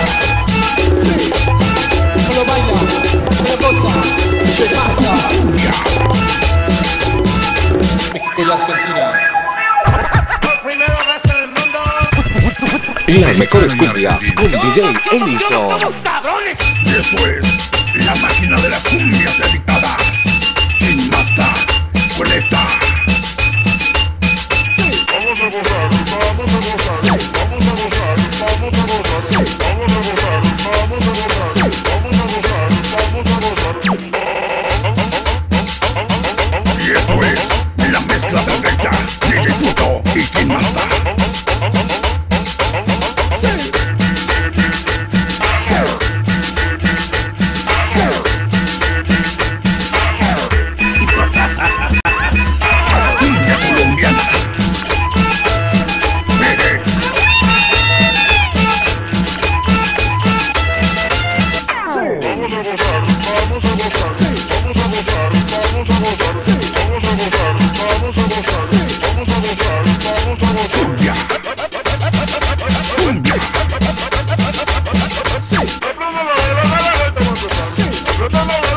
lo baila, lo goza, se basta. México y Argentina. Las mejores cumbias con DJ Ellison. Y esto es la máquina de las cumbias editadas. King Master, conecta. Vamos a gozar, vamos a gozar, vamos a gozar, vamos a gozar, vamos a gozar, vamos a gozar, vamos a gozar, vamos a gozar. Y esto es la mezcla perfecta. DJ Puto y King Master. Cumbia colombiana. Vamos a gozar, vamos a gozar, vamos a gozar, vamos a gozar, vamos a gozar, vamos a gozar, vamos a gozar, vamos a gozar. Cumbia. Cumbia. Apretando la